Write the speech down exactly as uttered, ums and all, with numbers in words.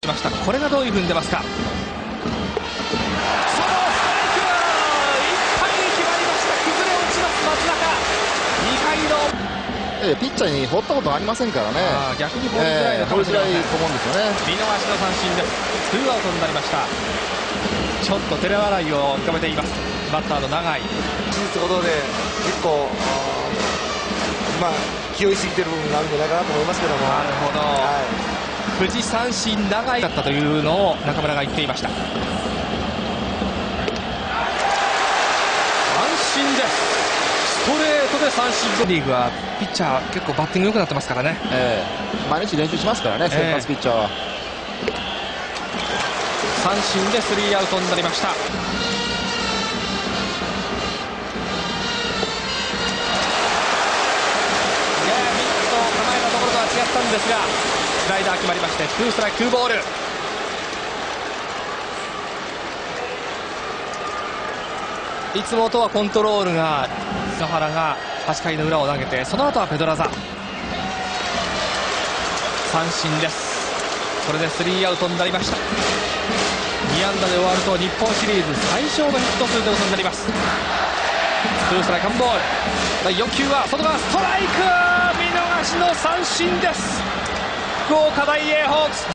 しました。これがどういうふうに出ますか。そのストライクいっぱいに決まりました。崩れ落ちます松中。にかいのピッチャーに放ったことありませんからね。 逆に放りづらいのかもしれません。 放りづらいと思うんですよね。 見逃しの三振です。ツーアウトになりました。ちょっと照れ笑いを浮かべていますバッターの永井。 事実ことで結構まあ気負いすぎてる部分があるんじゃないかなと思いますけども。 なるほど、はい、藤三振永井だったというのを中村が言っていました。三振です。ストレートで三振。リーグはピッチャー結構バッティング良くなってますからね、 えー、毎日練習しますからね、先発ピッチャーは。 三振でスリーアウトになりました。ミットを構えたところとは違ったんですがスライダー決まりましてツーストライクツーボール。いつもとはコントロールが野原がはちかいの裏を投げて、その後はペドラザ。三振です。これでスリーアウトになりました。に安打で終わると日本シリーズ最小のヒット数ということになります。ツーストライクワンボール。だいよん球は外側ストライク、見逃しの三振です。福岡大英ホークス